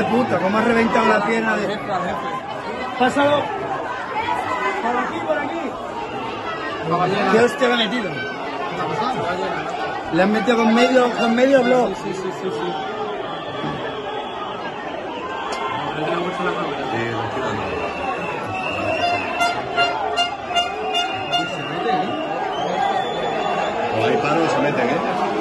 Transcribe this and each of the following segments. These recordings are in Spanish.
puta, cómo ha reventado la pierna de... Pásalo. Por aquí, por aquí. ¿Qué hostia le ha metido? Le han metido con medio blog. Sí. O hay paro o se meten,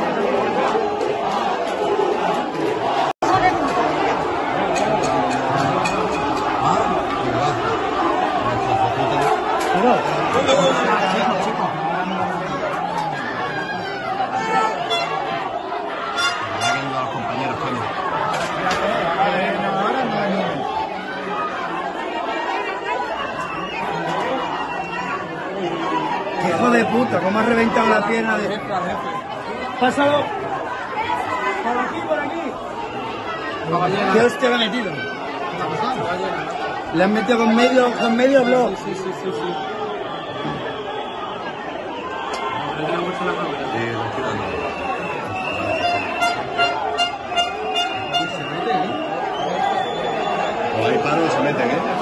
Hijo de puta, cómo ha reventado la pierna de... Pásalo. Por aquí, por aquí. ¿Qué hostia le ha metido? Le han metido con medio blog. Sí. O hay paro o se meten,